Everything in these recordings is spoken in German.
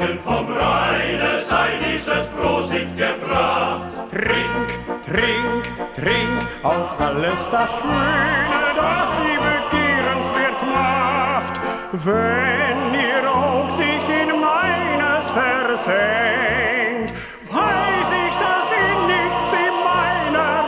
Trunken vom Rheine sei dieses Prosit gebracht. Trink, trink, trink auf alles das Schöne, das sie begehrenswert macht. Wenn ihr Auge sich in meines versenkt, weiß ich, dass sie nicht sie meiner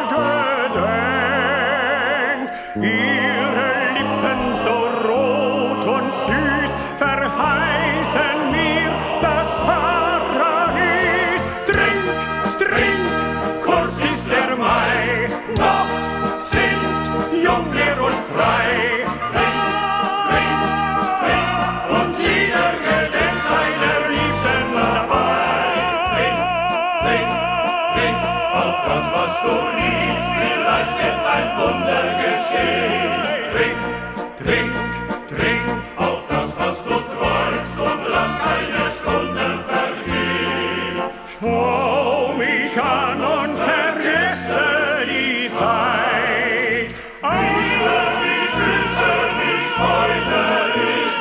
gedenkt. Ihre Lippen so rot und süß verheißen mir das Paradies. Trink, trink, kurz ist der Mai, noch sind jung wir und frei. Trink, trink, und jeder gedenkt seiner Liebsten dabei. Trink, trink, Auf das, was du liebst, vielleicht wird ein Wunder geschehen. Trink, trink, trink, auf das, was du träumst, und lass keine Stunde vergehen. Schau mich an und vergesse die Zeit. Liebe mich, küsse mich, heute ist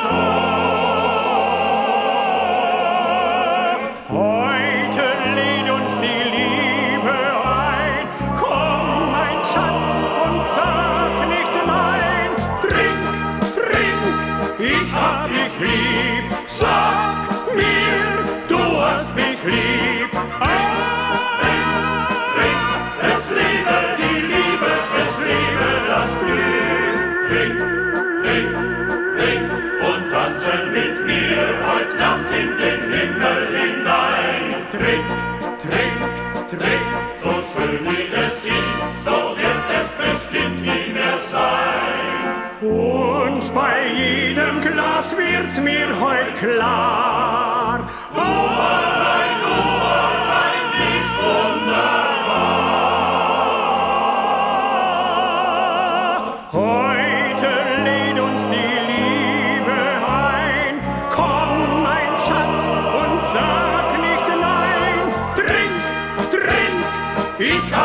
Tag. Heute lädt uns die Liebe ein. Komm, mein Schatz, und sag nicht nein. Trink, trink, ich hab dich lieb. Sag mir, du hast mich lieb. Es lebe die Liebe, es lebe das Glück. Trink, trink, trink und tanze mit mir heut Nacht in den Himmel hinein. Trink, trink, trink, so schön wie es ist, so wird es bestimmt nie mehr sein. Und bei jedem Glas wird mir heut klar, Du allein bist wunderbar. heute lädt uns die Liebe ein. Komm, mein Schatz, und sag nicht nein. Trink, trink, ich